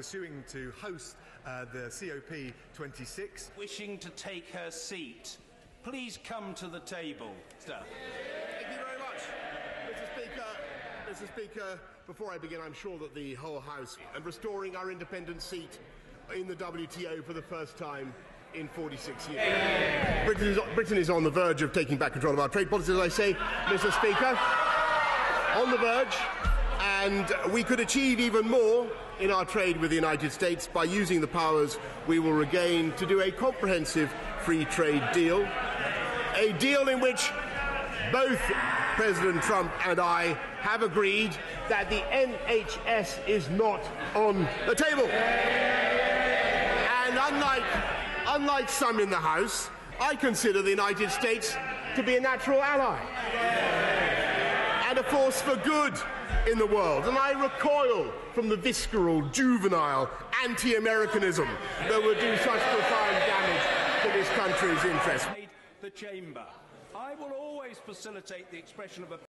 pursuing to host the COP26. Wishing to take her seat, please come to the table. Sir. Thank you very much, Mr. Speaker. Mr. Speaker, before I begin, I'm sure that the whole House and restoring our independent seat in the WTO for the first time in 46 years. Britain is on the verge of taking back control of our trade policy, as I say, Mr. Speaker, on the verge, and we could achieve even more in our trade with the United States by using the powers we will regain to do a comprehensive free trade deal, a deal in which both President Trump and I have agreed that the NHS is not on the table. And unlike some in the House, I consider the United States to be a natural ally and a force for good in the world. And I recoil from the visceral, juvenile anti-Americanism that would do such profound damage to this country's interests. The chamber. I will always facilitate the expression of